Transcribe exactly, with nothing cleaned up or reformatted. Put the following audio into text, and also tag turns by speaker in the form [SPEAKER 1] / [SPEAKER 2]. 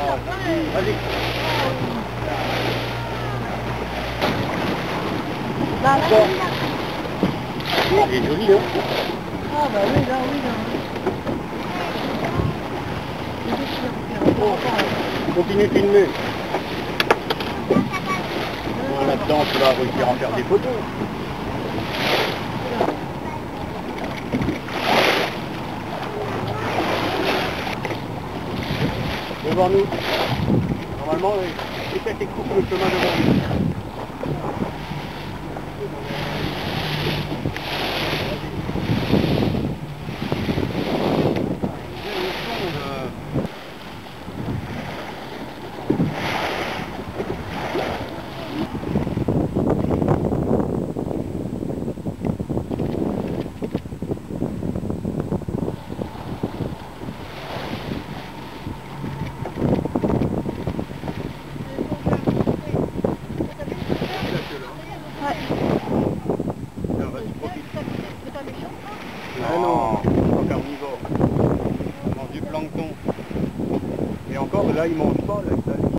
[SPEAKER 1] Vas-y.
[SPEAKER 2] Là, là,
[SPEAKER 1] Bon.
[SPEAKER 2] là.
[SPEAKER 1] Il est joli, hein.
[SPEAKER 2] Ah bah oui, là, oui, là.
[SPEAKER 1] Continue de filmer. Bon, là-dedans, tu vas réussir à faire des photos. Devant nous. Normalement, c'est peut-être coupe le chemin devant nous. Ah non, pas carnivore. Ils mangent du plancton. Et encore, là, ils mangent pas, là.